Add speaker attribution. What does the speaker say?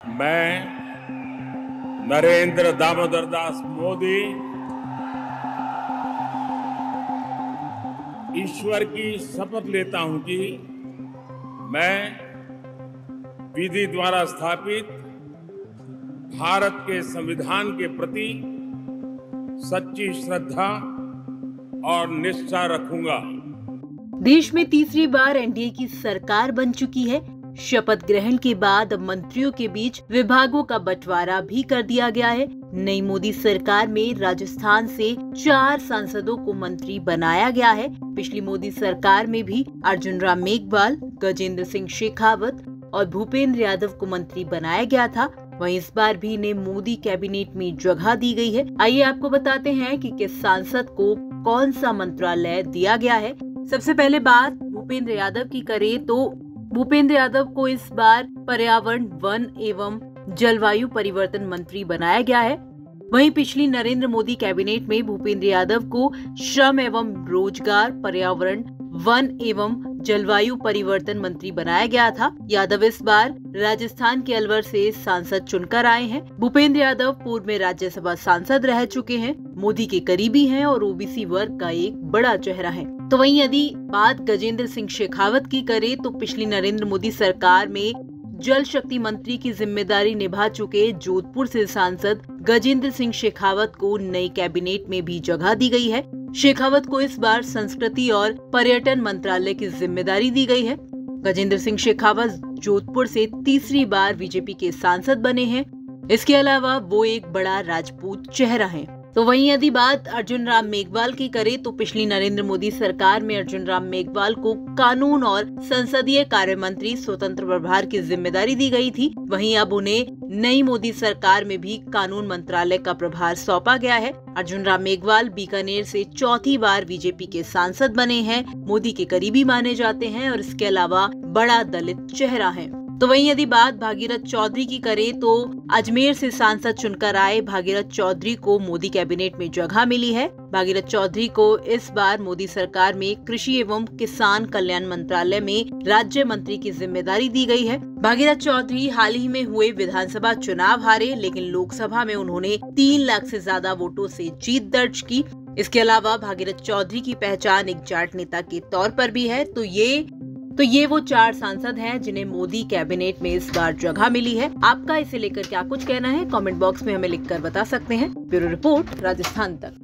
Speaker 1: मैं नरेंद्र दामोदर दास मोदी ईश्वर की शपथ लेता हूं कि मैं विधि द्वारा स्थापित भारत के संविधान के प्रति सच्ची श्रद्धा और निष्ठा रखूंगा।
Speaker 2: देश में तीसरी बार एनडीए की सरकार बन चुकी है। शपथ ग्रहण के बाद मंत्रियों के बीच विभागों का बंटवारा भी कर दिया गया है। नई मोदी सरकार में राजस्थान से 4 सांसदों को मंत्री बनाया गया है। पिछली मोदी सरकार में भी अर्जुन राम मेघवाल, गजेंद्र सिंह शेखावत और भूपेंद्र यादव को मंत्री बनाया गया था। वहीं इस बार भी इन्हें मोदी कैबिनेट में जगह दी गई है। आइए आपको बताते हैं कि किस सांसद को कौन सा मंत्रालय दिया गया है। सबसे पहले बात भूपेंद्र यादव की करें तो भूपेंद्र यादव को इस बार पर्यावरण, वन एवं जलवायु परिवर्तन मंत्री बनाया गया है। वहीं पिछली नरेंद्र मोदी कैबिनेट में भूपेंद्र यादव को श्रम एवं रोजगार, पर्यावरण, वन एवं जलवायु परिवर्तन मंत्री बनाया गया था। यादव इस बार राजस्थान के अलवर से सांसद चुनकर आए हैं। भूपेंद्र यादव पूर्व में राज्यसभा सांसद रह चुके हैं, मोदी के करीबी हैं और ओबीसी वर्ग का एक बड़ा चेहरा है। तो वहीं यदि बात गजेंद्र सिंह शेखावत की करें तो पिछली नरेंद्र मोदी सरकार में जल शक्ति मंत्री की जिम्मेदारी निभा चुके जोधपुर से सांसद गजेंद्र सिंह शेखावत को नई कैबिनेट में भी जगह दी गई है। शेखावत को इस बार संस्कृति और पर्यटन मंत्रालय की जिम्मेदारी दी गई है। गजेंद्र सिंह शेखावत जोधपुर से तीसरी बार बीजेपी के सांसद बने हैं। इसके अलावा वो एक बड़ा राजपूत चेहरा है। तो वहीं यदि बात अर्जुन राम मेघवाल की करें तो पिछली नरेंद्र मोदी सरकार में अर्जुन राम मेघवाल को कानून और संसदीय कार्य मंत्री स्वतंत्र प्रभार की जिम्मेदारी दी गई थी। वहीं अब उन्हें नई मोदी सरकार में भी कानून मंत्रालय का प्रभार सौंपा गया है। अर्जुन राम मेघवाल बीकानेर से चौथी बार बीजेपी के सांसद बने हैं, मोदी के करीबी माने जाते हैं और इसके अलावा बड़ा दलित चेहरा है। तो वहीं यदि बात भागीरथ चौधरी की करें तो अजमेर से सांसद चुनकर आए भागीरथ चौधरी को मोदी कैबिनेट में जगह मिली है। भागीरथ चौधरी को इस बार मोदी सरकार में कृषि एवं किसान कल्याण मंत्रालय में राज्य मंत्री की जिम्मेदारी दी गई है। भागीरथ चौधरी हाल ही में हुए विधानसभा चुनाव हारे, लेकिन लोकसभा में उन्होंने 3 लाख से ज्यादा वोटों से जीत दर्ज की। इसके अलावा भागीरथ चौधरी की पहचान एक जाट नेता के तौर पर भी है। तो ये वो 4 सांसद हैं जिन्हें मोदी कैबिनेट में इस बार जगह मिली है। आपका इसे लेकर क्या कुछ कहना है, कमेंट बॉक्स में हमें लिखकर बता सकते हैं। ब्यूरो रिपोर्ट, राजस्थान तक।